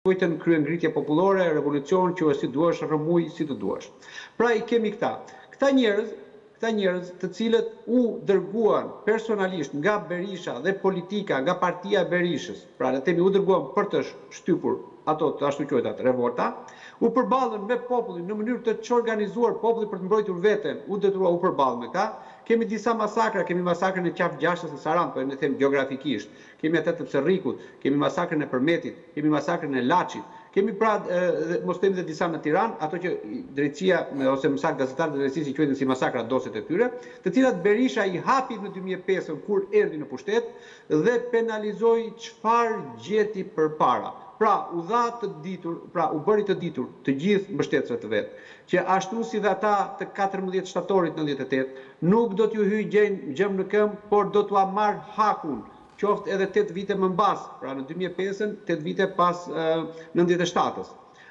Ujtë në krye ngritje popullore, revolucion, që si duash, rëmuj, si të duash. Pra i kemi këta. Këta njerëz të cilët u dërguan personalisht nga Berisha dhe politika, nga partia Berishës, pra le themi u dërguan për të shtypur ato të ashtu quajtura revolta, u përballën me popullin në mënyrë të çorganizuar populli për të mbrojtur veten, u detyruan u përballën me ta. Kemi disa masakra, kemi masakrën e Qaf Gjashës në Saran, po ne them gjeografikisht. Kemi atë të Pserrikut, kemi masakrën e Përmetit, kemi masakrën e Laçit. Kemi pra, mos them dhe disa në Tiranë, ato që drejtësia ose më saktë gazetarët e drejtësisë i quajnë si masakra doset e tyre, të cilat Berisha i hapi në 2005 kur erdhi në pushtet dhe penalizoi çfarë gjeti përpara. Pra, u dha të ditur, pra u bëri të ditur të gjithë mbështetësve të vet, që ashtu si dhe ata të 14 shtatorit 98, nuk do t'ju hyj gjem në këmbë, por do t'ua marr hakun, qoftë edhe 8 vite më mbas, pra në 2005-ën, 8 vite pas 97-ës.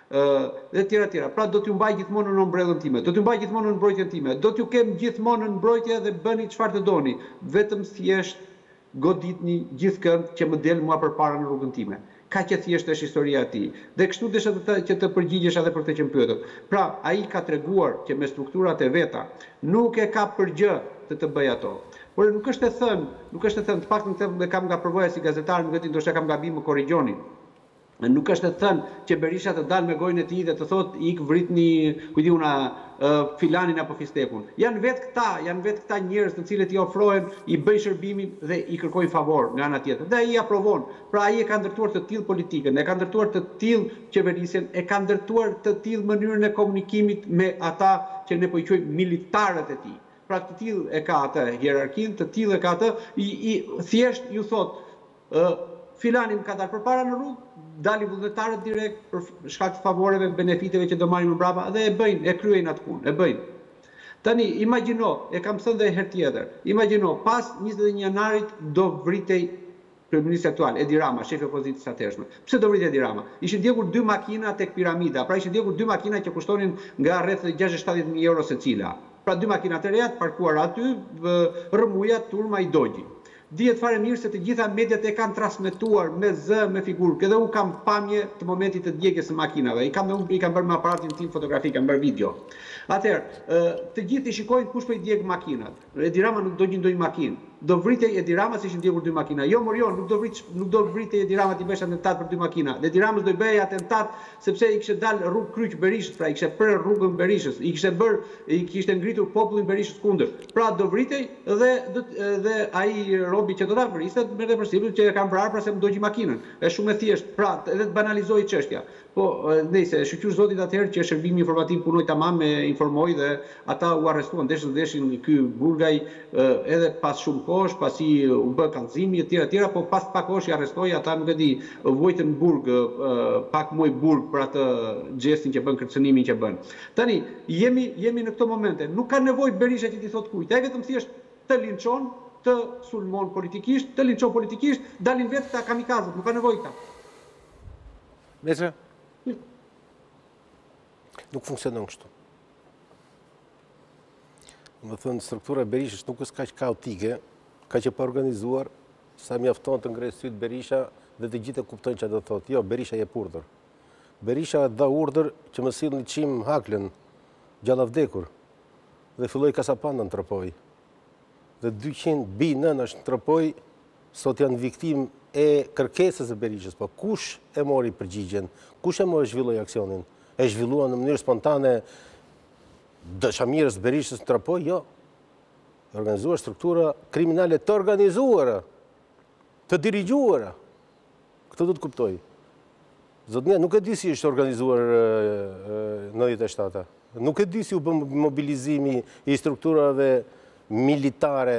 Dhe tjera. Pra do t'ju mbaj gjithmonë në ombrellën time, do t'ju mbaj gjithmonë në mbrojtjen time, do t'ju kem gjithmonë në mbrojtje dhe bëni çfarë të doni, vetëm thjesht goditni gjithkënd që më del mua përpara në rrugën time. Ka që thjesht është historia e tij. Dhe kështu desha që të përgjigjesh edhe për këtë që më pyetët. Pra, ai ka treguar që me strukturat e veta nuk e ka për gjë të bëj ato. Por nuk është e thënë, të paktën kam nga përvoja si gazetar, nuk e di ndoshta kam gabim, më korrigjoni. Nuk është e thënë që Berisha të dalë me gojën e tij dhe të thotë ik vritni, ku di una, filanin apo fistekun. Janë vetë këta njerëz të cilët i ofrohen, i bëjnë shërbimin dhe i kërkojnë favor nga ana tjetër. Dhe ai aprovon. Pra ai e ka ndërtuar të tillë politikën, e ka ndërtuar të tillë qeverisjen, e ka ndërtuar të tillë mënyrën e komunikimit me ata që ne po i quajmë militarët e tij. Pra të tillë e ka atë hierarkinë, të tillë e ka atë, thjesht ju thotë filanin ka dalë përpara në rrugë, dalin vullnetarët direkt për shkak të favoreve, benefiteve që do marrin më brapa dhe e bëjnë, e kryejnë atë punë, e bëjnë. Tani, imagjino, e kam thënë dhe herë tjetër, imagjino, pas 21 janarit do vritej kryeministri aktual, Edi Rama, shefi i opozitës së atëhershme. Pse do vritej Edi Rama? Ishin djegur 2 makina tek piramida, pra ishin djegur 2 makina që kushtonin nga rreth 60-70.000 euro secila. Pra 2 makina të reja të parkuara aty, rrëmuja, turma i dogji. Dihet fare mirë se të gjitha mediat e kanë transmetuar me zë, me figurë, edhe unë kam pamje të momentit të djegjes së makinave. I kam bërë me aparatin tim fotografik, kam bërë video. Atëherë, të gjithë i shikojnë kush po i djeg makinat. Edi Rama nuk do gjej ndonjë makinë. Do vritej Edi Rama se ishin djegur 2 makina. Jo, nuk do vritej Edi Rama t'i bësh atentat për 2 makina. Edi Ramës do i bëj atentat sepse i kishte dalë rrugë kryq Berishës, pra i kishte prerë rrugën Berishës, i kishte ngritur popullin Berishës kundër. Pra do vritej dhe ai robi që do ta vriste merrte përsipër që e kanë vrarë pra se më dogji makinën. Është shumë e thjeshtë. Pra edhe të banalizoi çështja. Po, nëse shqyr zotit atëherë që shërbimi informativ punoi tamam me informoi dhe ata u arrestuan deshin ky burgaj edhe pas shumë kohësh, pasi u bë kallëzimi etj, po pas pak kohësh i arrestoi ata, nuk e di, vojtën burg, pak muaj burg për atë xhestin që bën, kërcënimin që bën. Tani jemi në këto momente, nuk ka nevojë Berisha që t'i thotë kujt, ai vetëm thjesht të linçon, të sulmon politikisht, dalin vetë këta kamikazët, nuk ka nevojë këta. Metre? Nuk funksionon kështu. Më thënë, struktura e Berishës nuk është kaq kaotike, ka që pa organizuar, sa mjafton të ngrej syt Berisha dhe të gjithë e kuptojnë që do thotë. Jo, Berisha je urdhër. Berisha dha urdhër që më sillni çim Haklën, Gjallavdekur, dhe filloi Kasapanda në Tropoj. Dhe 200 bi-nën është në Tropoj, sot janë viktim e kërkesës e Berishës, po kush e mori përgjigjen, kush e mori zhvilloi aksionin, e zhvilluan në mënyrë spontane dëshamirës Berishës në Tropoj, jo. Organizuar struktura kriminale të organizuara, të dirigjuara. Këtë do të kuptoj. Zotnia, nuk e di si është organizuar 97-a. Nuk e di si u bë mobilizimi i strukturave militare.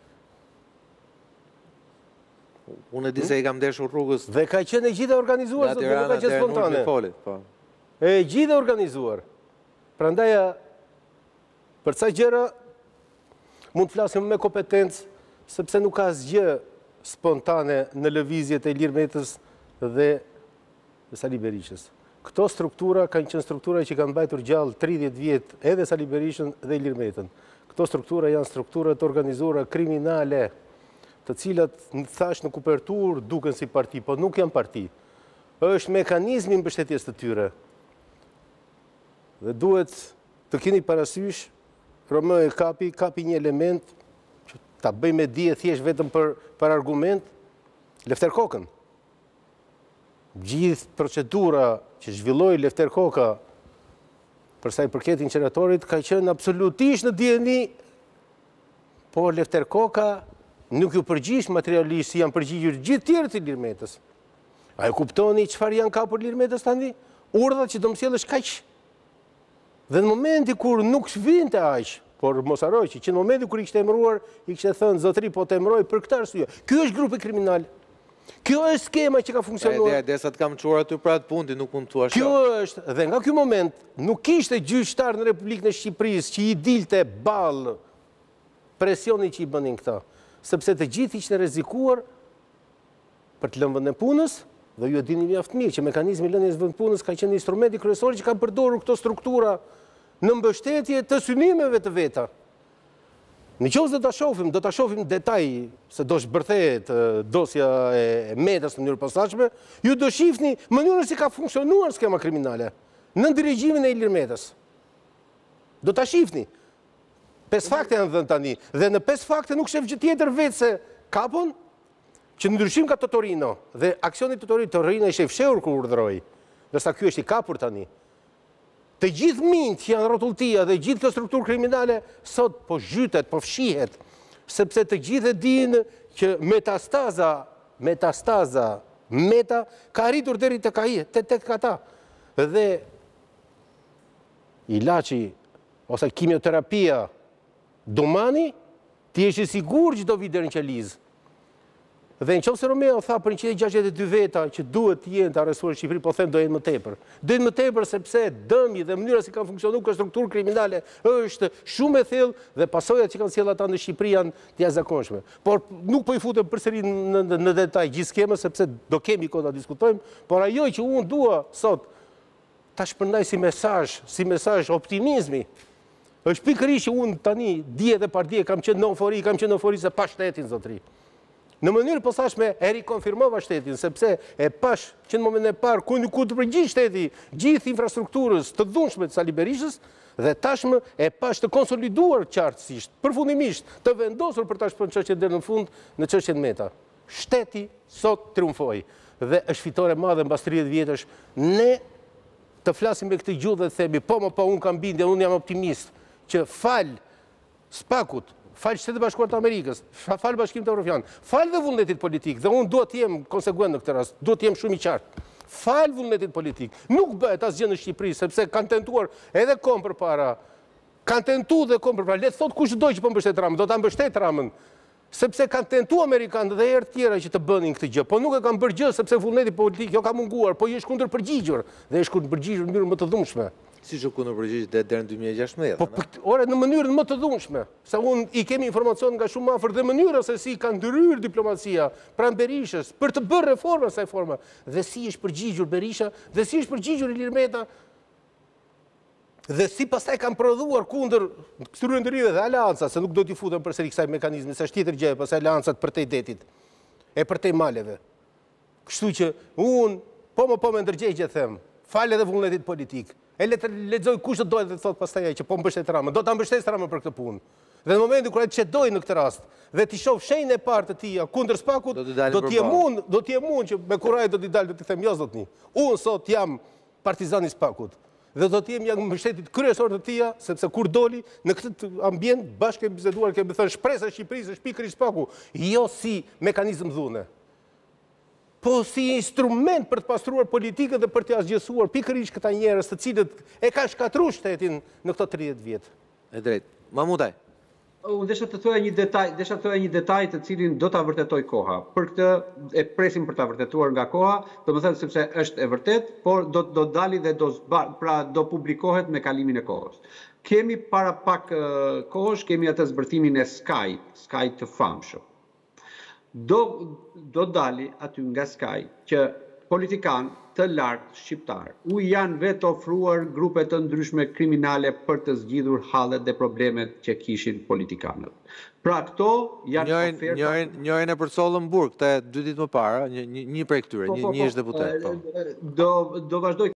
Unë e di se i kam deshur rrugës. Dhe ka qenë e gjithë organizuar, zotnia, nuk ka qenë spontane. E gjithë organizuar. Prandaja, për ca gjëra, mund të flasim me kompetencë, sepse nuk ka asgjë spontane në lëvizjet e Ilir Metës dhe Sali Berishës. Këto struktura kanë qenë struktura që kanë mbajtur gjallë 30 vjet edhe Sali Berishën dhe Ilir Metën. Këto struktura janë struktura të organizuara kriminale, të cilat thash në kupertur duken si parti, po nuk janë parti. është mekanizmi mbështetjes të tyre. Dhe duhet të keni parasysh, Romeo e kapi një element që ta bëj me dije thjesht vetëm për argument, Lefter Kokën. Gjithë procedura që zhvilloi Lefter Koka për sa i përket inqeneratorit ka qenë absolutisht në dieni, por Lefter Koka nuk ju përgjigj materialisht si janë përgjigjur gjithë tjerët e Ilir Metës. A e kuptoni çfarë janë kapur Ilir Metës tani? Urdhat që do mësjellësh kaq. Dhe në momenti kur nuk vinte aq, por mos harroj që në momenti kur i kishte emëruar, i kishte thënë zotëri po të emëroj për këtë arsye. Ky është grupi kriminal. Kjo është skema që ka funksionuar. Derisa të kam çuar aty për atë punë, nuk mund të thua. Kjo është, dhe nga ky moment nuk kishte gjyqtar në Republikën e Shqipërisë që i dilte ball presioni që i bënin këta, sepse të gjithë ishin rrezikuar për të lënë vendin e punës, dhe ju e dini mjaft mirë që mekanizmi i lënies vendit punës ka qenë instrumenti kryesor që kanë përdorur këto struktura në mbështetje të synimeve të veta. Në qoftë do ta shohim detaj se do shbërthehet dosja e Metës në mënyrë posaçme, ju do shihni mënyrën si ka funksionuar skema kriminale në dirigjimin e Ilir Metës. Do ta shihni. 5 fakte janë dhënë tani, dhe në 5 fakte nuk shef gjë tjetër vetë se kapon, që në ndryshim ka Totorino, dhe aksioni Totorino ishte i fshehur kur urdhëroi, ndërsa ky është i kapur tani. Të gjithë minjt që janë rrotulltia dhe gjithë kjo strukturë kriminale sot po zhytet, po fshihet, sepse të gjithë e dinë që metastaza Meta ka arritur deri tek ai, tek ata. Dhe ilaçi ose kimioterapia Domani, ti je i sigurt që do vi deri në qelizë. Dhe nëse Romeo tha për 162 veta që duhet të jenë të arrestuar në Shqipëri, po them do jenë më tepër. Do jenë më tepër sepse dëmi dhe mënyra si kanë funksionuar këto strukturë kriminale është shumë e thellë dhe pasojat që kanë sjellë ata në Shqipëri janë të jashtëzakonshme. Por nuk po i futem përsëri në detaj gjithë skemën sepse do kemi kohë ta diskutojmë, por ajo që unë dua sot ta shpërndaj si mesazh optimizmi është pikërisht që unë tani dije dhe pardje kam qenë në eufori se pa shtetin zotëri. Në mënyrë posaçme e rikonfirmova shtetin, sepse e pash që në momentin e parë ku të përgjigj shteti gjithë infrastrukturës të dhunshme të Sali Berishës dhe tashmë e pash të konsoliduar qartësisht, përfundimisht të vendosur për ta shpërndar çështjen deri në fund në çështjen Meta. Shteti sot triumfoi dhe është fitore e madhe mbas 30 vjetësh. Ne të flasim me këtë gjuhë dhe të themi, po unë kam bindje, unë jam optimist që fal Spakut, fal Shtetet Bashkuara të Amerikës, fal Bashkimit Evropian, fal dhe vullnetit politik, dhe unë duhet të jem konsekuent në këtë rast, duhet të jem shumë i qartë. Fal vullnetit politik. Nuk bëhet asgjë në Shqipëri, sepse kanë tentuar edhe kohën përpara. Kanë tentuar dhe kohën përpara. Le të thotë kushdo që po mbështet Ramën, do ta mbështet Ramën. Sepse kanë tentuar amerikanët dhe herë tjera që të bënin këtë gjë, po nuk e kanë bërë gjë sepse vullneti politik jo ka munguar, po është kundër përgjigjur dhe është kundër përgjigjur në mënyrë më të dhunshme. Si që kundër përgjigjur deri në 2016? Po ore në mënyrën më të dhunshme, se unë i kemi informacion nga shumë afër dhe mënyra se si ka ndryrë diplomacia pranë Berishës për të bërë reforma sa forma dhe si është përgjigjur Berisha dhe si është përgjigjur Ilir Meta. Dhe si pastaj kanë prodhuar kundër këtyre ndërhyrjeve dhe aleanca, se nuk do t'i futem përsëri kësaj mekanizmi, se është tjetër gjë, pas aleancat përtej detit, e përtej maleve. Kështu që unë, po me ndërgjegje them, fal edhe vullnetit politik, e lexoj kush do dohet të thotë pastaj ai që po mbështet Ramën, do ta mbështes Ramën për këtë punë. Dhe në momentin kur ai çedoi në këtë rast dhe ti shoh shenjën e parë të tij kundër Spakut, do të jem unë që me kuraj do t'i dalë do t'i them jo zotni. Unë sot jam partizani i Spakut. Dhe do të jem jam mbështetit kryesor të tia, sepse kur doli në këtë ambient bashkë kemi biseduar, kemi thënë shpresa e Shqipërisë është pikërisht Spaku, jo si mekanizëm dhune, po si instrument për të pastruar politikën dhe për të asgjësuar pikërisht këta njerëz të cilët e kanë shkatruar shtetin në këto 30 vjet. E drejt. Mamutaj. Unë desha të thoja një detaj të cilin do ta vërtetoj koha. Për këtë e presim për ta vërtetuar nga koha, domethënë sepse është e vërtet, por do dali dhe do publikohet me kalimin e kohës. Kemi para pak kohësh kemi atë zbërthimin e Sky të famshëm. Do dali aty nga Sky që politikan të lartë shqiptar u janë vetë ofruar grupe të ndryshme kriminale për të zgjidhur hallet dhe problemet që kishin politikanët. Pra këto janë oferta. Njërin e përcollën në burg, këta 2 ditë më parë, një prej këtyre, një ish deputet. Po. Do vazhdoj